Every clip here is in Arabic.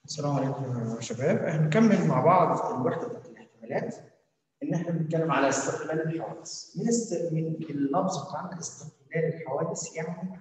السلام عليكم يا شباب، هنكمل مع بعض الوحده بتاعت الاحتمالات. ان احنا بنتكلم على استقلال الحوادث من اللفظ بتاعنا استقلال الحوادث، يعني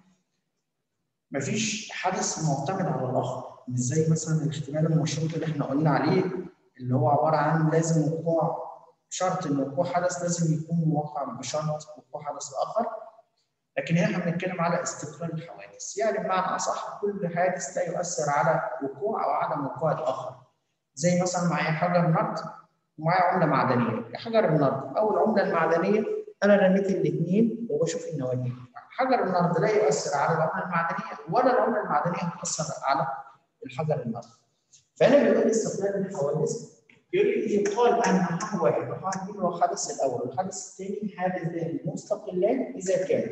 مفيش حدث معتمد على الاخر، مش زي مثلا الاحتمال المشروط اللي احنا قلنا عليه اللي هو عباره عن لازم وقوع شرط ان وقوع حدث لازم يكون موقع بشرط وقوع حدث اخر. لكن هنا احنا بنتكلم على استقلال الحوادث، يعني بمعنى اصح كل حادث لا يؤثر على وقوع او عدم وقوع الاخر. زي مثلا معايا حجر نقد ومعايا عمله معدنيه. حجر النقد او العمله المعدنيه انا رميت الاثنين وبشوف النواتج. حجر النقد لا يؤثر على العمله المعدنيه ولا العمله المعدنيه تؤثر على الحجر النقد. فهنا بيقول استقلال الحوادث، يقول لي يقال ان حاجه واحد هو الحدث الاول والحدث الثاني حادثان مستقلان اذا كان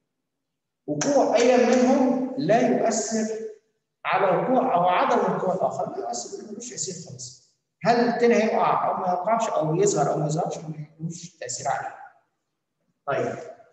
وقوع اي منهم لا يؤثر على وقوع او عدم وقوع الاخر، لا يؤثر، ملوش تاثير خالص. هل الثاني هيقع او ما يقعش او يظهر او ما يظهرش، ملوش تاثير عليه. طيب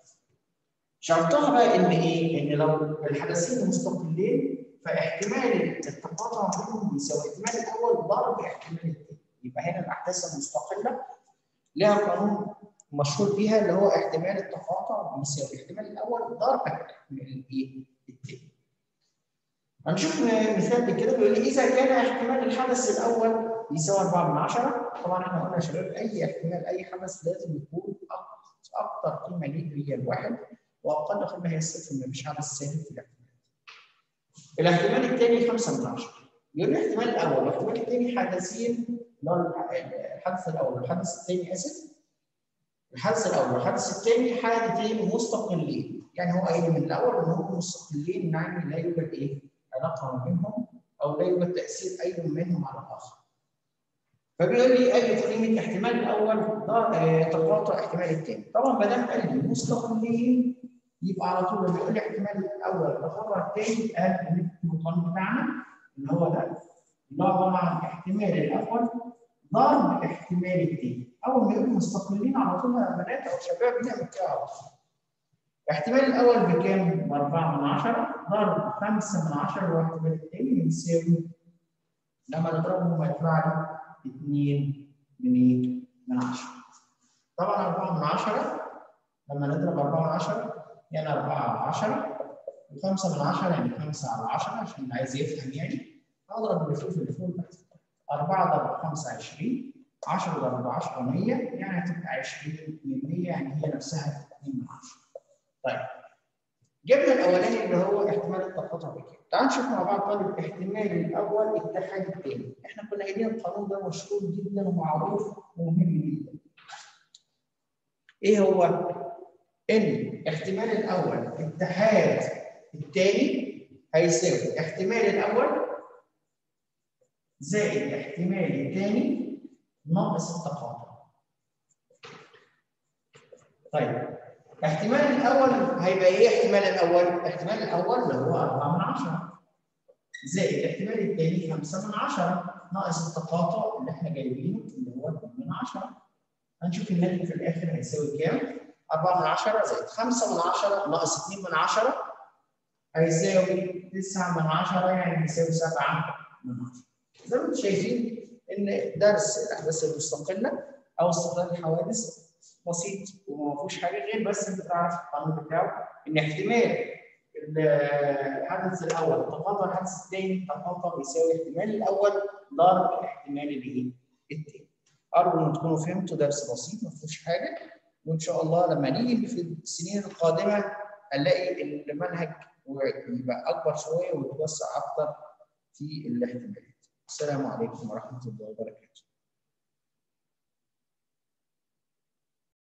شرطها بقى ان ايه؟ ان لو الحدثين مستقلين فاحتمال التقاطع بينهم بيساوي احتمال الاول ضرب احتمال الثاني. يبقى هنا الاحداث المستقله لها قانون مشهور بيها اللي هو احتمال التقاطع بيساوي احتمال الاول ضرب احتمال الايه؟ الثاني. هنشوف مثال كده بيقول لي اذا كان احتمال الحدث الاول يساوي 4/10، طبعا احنا قلنا يا شباب اي احتمال اي حدث لازم يكون اكثر قيمه ليه هي الواحد واقل قيمه هي الصفر، مفيش حدث ثابت في الاحتمال. الاحتمال الثاني 5/10. يقول لي الاحتمال الاول والاحتمال الثاني حدثين، الحدث الاول والحدث الثاني الحدث الاول والحدث الثاني حادثين مستقلين، يعني هو قايل من الاول ان هم مستقلين، يعني لا يوجد ايه؟ علاقه ما بينهم او لا يوجد تاثير اي منهم على الاخر. فبيقول لي اي قيمه احتمال الاول تقاطع احتمال الثاني. طبعا ما دام قال لي مستقلين يبقى على طول بيقول لي احتمال الاول تقاطع الثاني قال القانون بتاعنا اللي هو ده اللي هو عباره عن احتمال الاول ضرب احتمال الثاني. اول ما يبقوا مستقلين على طول يا بنات او شباب بنعمل كده على طول. الاحتمال الاول بكام؟ ب4/10 ضرب 5/10 واحتمال الثاني يساوي لما نضربهم هيطلع لي 2/10. طبعا 4/10 لما نضرب 4/10 يعني 4/10 و5/10 يعني 5/10 عشان اللي عايز يفهم يعني. اضرب اللي فوق في اللي فوق بس. 4 ضرب 5 20، 10 ضرب 10 100، يعني هتبقى 20 من 100، يعني هي نفسها 2/10. طيب جبنا الاولاني اللي هو احتمال التقاطع بكام. تعال نشوف مع بعض طالب احتمال الاول اتحاد الثاني. احنا كنا قايلين القانون ده مشهور جدا ومعروف ومهم جدا. ايه هو؟ ان احتمال الاول اتحاد الثاني هيساوي احتمال الاول زائد احتمال الثاني ناقص التقاطع. طيب احتمال الاول هيبقى ايه؟ احتمال الاول اللي هو 4/10 زائد احتمال الثاني 5/10 ناقص التقاطع اللي احنا جايبينه اللي هو 2/10. هنشوف الناتج في الاخر هيساوي كام؟ 4/10 زائد 5/10 ناقص 2/10 هيساوي 9/10، يعني هيساوي 7/10. زي ما انتم شايفين ان درس الاحداث المستقله او استقلال الحوادث بسيط وما فيهوش حاجه غير بس انت تعرف القانون بتاعه، ان احتمال الحدث الاول تقاطع الحدث الثاني تقاطع بيساوي احتمال الاول ضرب احتمال الايه؟ الثاني. ارجو ان تكونوا فهمتوا درس بسيط ما فيهوش حاجه، وان شاء الله لما نيجي في السنين القادمه هنلاقي المنهج يبقى اكبر شويه ويتوسع اكتر في الاحتمالات. السلام عليكم ورحمه الله وبركاته.